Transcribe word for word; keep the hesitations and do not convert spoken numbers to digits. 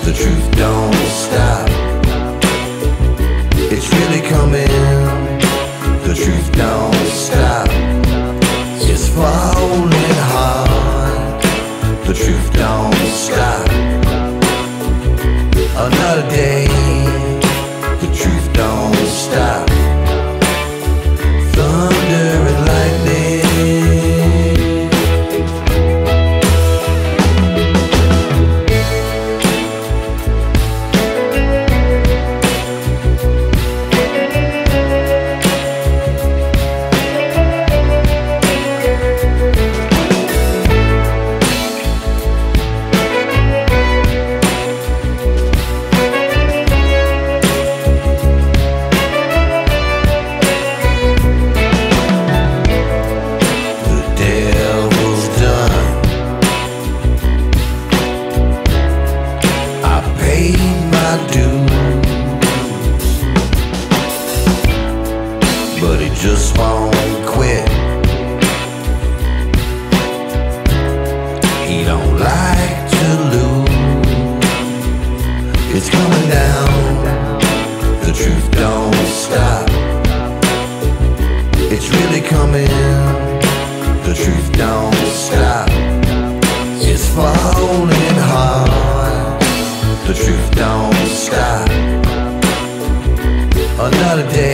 The truth don't stop. It's really coming. The truth don't stop. It's falling hard. The truth don't stop. Another day. The truth don't stop. Thunder and lightning. But he just won't quit. He don't like to lose. It's coming down. The truth don't stop. It's really coming. The truth don't stop. It's falling hard. The truth don't stop. Another day.